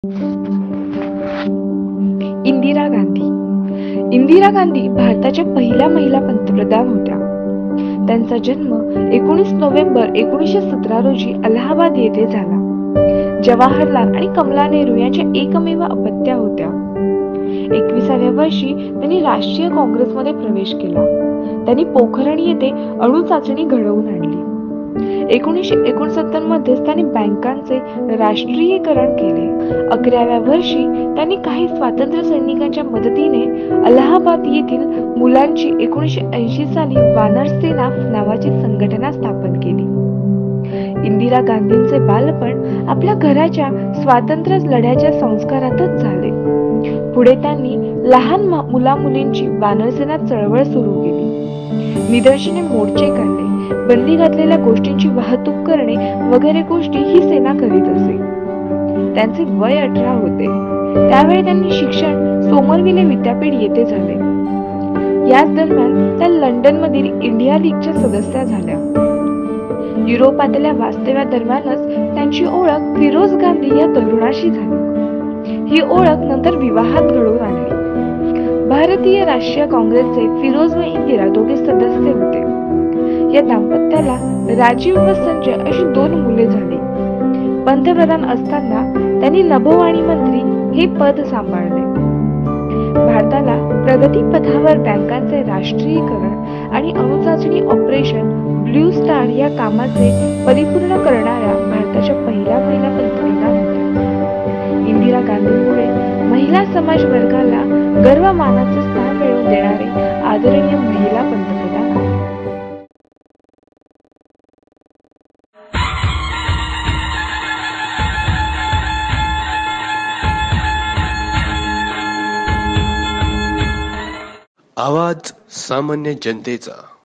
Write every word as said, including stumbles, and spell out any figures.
इंदिरा गांधी इंदिरा गांधी भारताच्या पहिल्या महिला पंतप्रधान होत्या. त्यांचा जन्म एकोणीस नोव्हेंबर एकोणीसशे सतरा रोजी अलाहाबाद येथे झाला. जवाहरलाल आणि कमला नेहरू यांच्या एकमेव अपत्या होत्या. एकविसाव्या वर्षी त्यांनी राष्ट्रीय काँग्रेसमध्ये प्रवेश केला. त्यांनी पोखरण येथे अणु चाचणी घडवून आणली. एकोणीसशे एकोणसत्तर मध्ये त्यांनी बँकांचे राष्ट्रीयकरण केले. अकराव्या वर्षी त्यांनी काही स्वातंत्र्य सैनिकांच्या मदतीने अलाहाबाद येथील मुलांची एकोणीसशे ऐंशी साली वानर सेना नावाची संघटना स्थापन केली. इंदिरा गांधींचे बालपण आपल्या घराच्या स्वातंत्र्य लढ्याच्या संस्कारातच झाले. पुढे त्यांनी लहान मुला मुलींची वानरसेना चळवळ सुरू केली. निदर्शने मोर्चे काढले, बंदी घातलेल्या गोष्टींची वाहतूक करणे वगैरे गोष्टी ही सेना करीत असे. त्यांचे वय अठरा होते. त्यावेळी त्यांनी शिक्षण सोमरविले विद्यापीठ येथे झाले. याच दरम्यान त्या लंडन मधील इंडिया लीगच्या सदस्या झाल्या. युरोपातल्या वास्तव्यादरम्यानच त्यांची ओळख फिरोज गांधी या तरुणाशी झाली. ही ओळख नंतर विवाहात घडवून आणली. भारतीय राष्ट्रीय काँग्रेसचे फिरोज व इंदिरा दोघे सदस्य होते. या दाम्पत्याला राजीव व संजय अशी दोन मुले झाली. पंतप्रधान असताना त्यांनी नभोवाणी मंत्री हे पद सांभाळले. भारताला प्रगती पथावर बँकांचे राष्ट्रीयकरण आणि अणुचाचणी ऑपरेशन ब्ल्यू स्टार या कामाचे परिपूर्ण करणाऱ्या भारताच्या पहिल्या महिला पंतप्रधान होत्या. इंदिरा गांधींमुळे महिला समाज वर्गाला गर्वमानाचे स्थान मिळवून देणारे आदरणीय महिला पंतप्रधान आहेत. आवाज सामान्य जनतेचा.